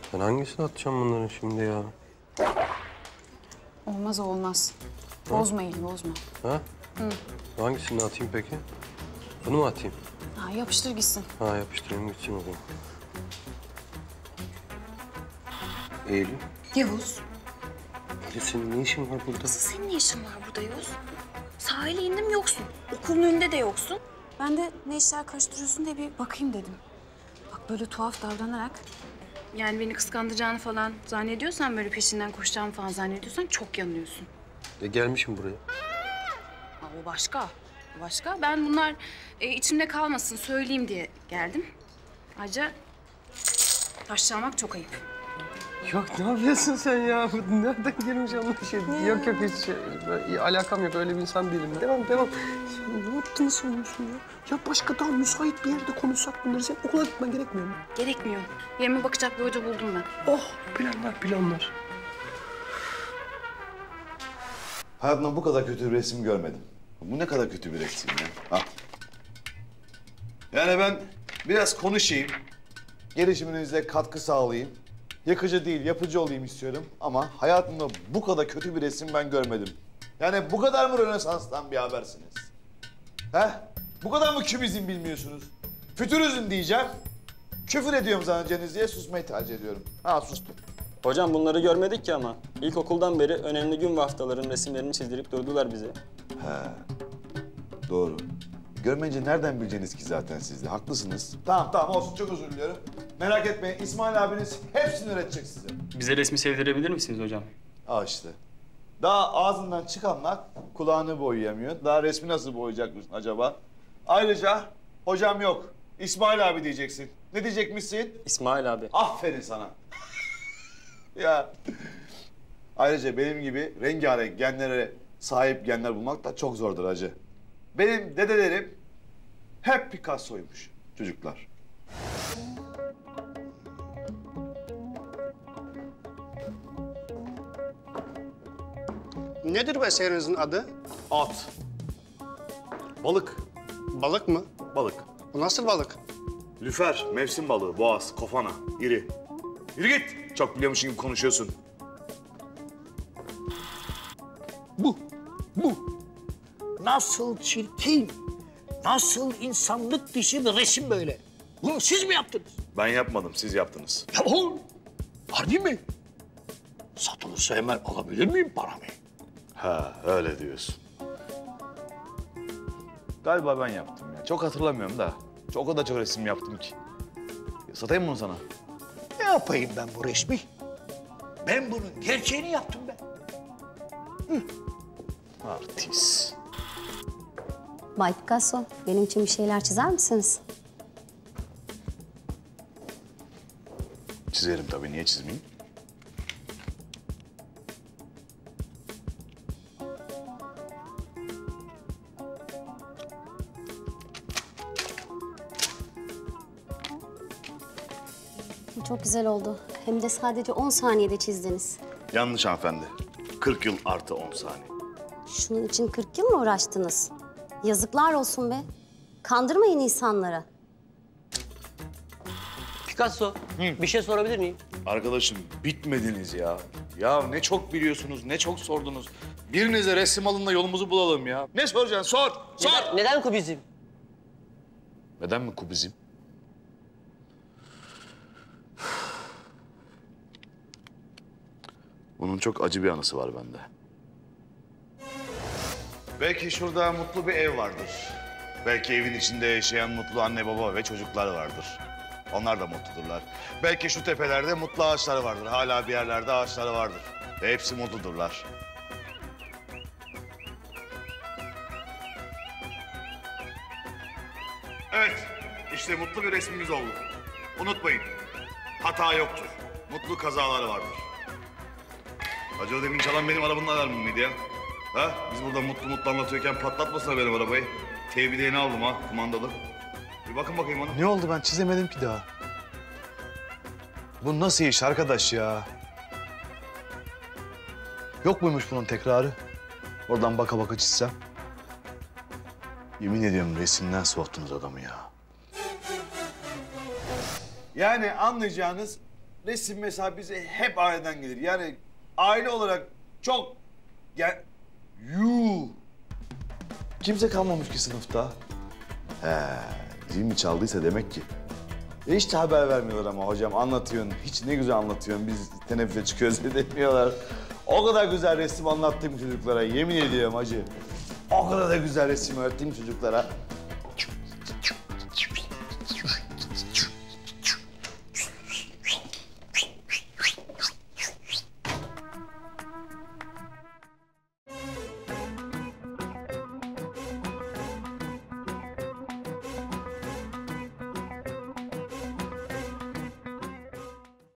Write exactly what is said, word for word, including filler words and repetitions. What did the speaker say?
Ben hangisini atacağım bunların şimdi ya? Olmaz olmaz. Bozma elini, bozma. Ha? Hı. Hangisini atayım peki? Bunu mu atayım? Ha, yapıştır gitsin. Ha, yapıştırayım gitsin o zaman. Eylül. Yavuz. Eylül, senin ne işin var burada? Nasıl senin ne işin var burada Yavuz? Sahile indim yoksun. Okulun önünde de yoksun. Ben de ne işler karıştırıyorsun diye bir bakayım dedim. Bak böyle tuhaf davranarak. Yani beni kıskandıracağını falan zannediyorsan, böyle peşinden koşacağımı falan zannediyorsan çok yanılıyorsun. E, gelmişim buraya. Ha, o başka. O başka. Ben bunlar e, içimde kalmasın, söyleyeyim diye geldim. Ayrıca taşlamak çok ayıp. Yok, ne yapıyorsun sen ya? Nereden girmiş anlaşıldı? Yok yok, hiç şey, alakam yok. Öyle bir insan değilim. Devam, devam. Sen ne yaptığını sanıyorsun ya? Ya başka daha müsait bir yerde konuşsak bunları. Sen okula gitmen gerekmiyor mu? Gerekmiyor. Yerime bakacak bir hoca buldum ben. Oh, planlar, planlar. Hayatımda bu kadar kötü bir resim görmedim. Bu ne kadar kötü bir resim ya. Ha. Yani ben biraz konuşayım, gelişiminize katkı sağlayayım. Yakıcı değil, yapıcı olayım istiyorum. Ama hayatımda bu kadar kötü bir resim ben görmedim. Yani bu kadar mı Rönesans'tan bir habersiniz? He? Bu kadar mı kübizm bilmiyorsunuz? Fütürizm diyeceğim. Küfür ediyorum zannedeceğiniz diye susmayı tercih ediyorum. Ha, sustum. Hocam bunları görmedik ki ama. İlkokuldan beri önemli gün ve haftaların resimlerini çizdirip durdular bize. He, doğru. Görmeyince nereden bileceğiniz ki zaten siz de? Haklısınız. Tamam tamam olsun, çok özür diliyorum. Merak etmeyin, İsmail abiniz hepsini öğretecek size. Bize resmi sevdirebilir misiniz hocam? Aa işte. Daha ağzından çıkanlar kulağını boyayamıyor. Daha resmi nasıl boyayacakmış acaba? Ayrıca hocam yok, İsmail abi diyeceksin. Ne diyecekmişsin? İsmail abi. Aferin sana. Ya. Ayrıca benim gibi rengarenk genlere sahip genler bulmak da çok zordur hacı. Benim dedelerim hep Picasso'ymuş çocuklar. Nedir bu eserinizin adı? At. Balık. Balık mı? Balık. Bu nasıl balık? Lüfer, mevsim balığı, boğaz, kofana, iri. Yürü git. Çok biliyormuşsun gibi konuşuyorsun. Bu, bu. Nasıl çirkin, nasıl insanlık dışı bir resim böyle. Bunu siz mi yaptınız? Ben yapmadım, siz yaptınız. Ya oğlum, harbi mi? Satılırsa hemen alabilir miyim paramı? Ha, öyle diyorsun. Galiba ben yaptım ya. Çok hatırlamıyorum da. Çok o da çok resim yaptım ki. Satayım mı bunu sana? Ne yapayım ben bu resmi? Ben bunun gerçeğini yaptım ben. Artist. Bay Picasso, benim için bir şeyler çizer misiniz? Çizerim tabii, niye çizmeyeyim? Çok güzel oldu. Hem de sadece on saniyede çizdiniz. Yanlış hanımefendi. kırk yıl artı on saniye. Şunun için kırk yıl mı uğraştınız? Yazıklar olsun be. Kandırmayın insanları. Picasso, bir şey sorabilir miyim? Arkadaşım bitmediniz ya. Ya ne çok biliyorsunuz, ne çok sordunuz. Birinize resim alın da yolumuzu bulalım ya. Ne soracaksın? Sor, sor. Neden, neden kubizm? Neden mi kubizm? Bunun çok acı bir anısı var bende. Belki şurada mutlu bir ev vardır. Belki evin içinde yaşayan mutlu anne baba ve çocuklar vardır. Onlar da mutludurlar. Belki şu tepelerde mutlu ağaçlar vardır. Hala bir yerlerde ağaçları vardır. Ve hepsi mutludurlar. Evet, işte mutlu bir resmimiz oldu. Unutmayın, hata yoktur. Mutlu kazalar vardır. Hacı o demin çalan benim arabanın alarmı mıydı ya? Ha? Biz burada mutlu mutlu anlatıyorken patlatmasana benim arabayı. Tevbideğini aldım ha, kumandalı. Bir bakın bakayım ona. Ne oldu, ben çizemedim ki daha. Bu nasıl iş arkadaş ya? Yok muymuş bunun tekrarı? Oradan baka baka çizsem. Yemin ediyorum resimden soğuttunuz adamı ya. Yani anlayacağınız resim mesela bize hep aileden gelir. Yani aile olarak çok... Ya... Yuh! Kimse kalmamış ki sınıfta. He, zil mi çaldıysa demek ki. E hiç de haber vermiyorlar ama hocam anlatıyorsun. Hiç ne güzel anlatıyorsun. Biz teneffüse çıkıyoruz demiyorlar. O kadar güzel resim anlattım çocuklara. Yemin ediyorum hacı. O kadar da güzel resim öğrettim çocuklara.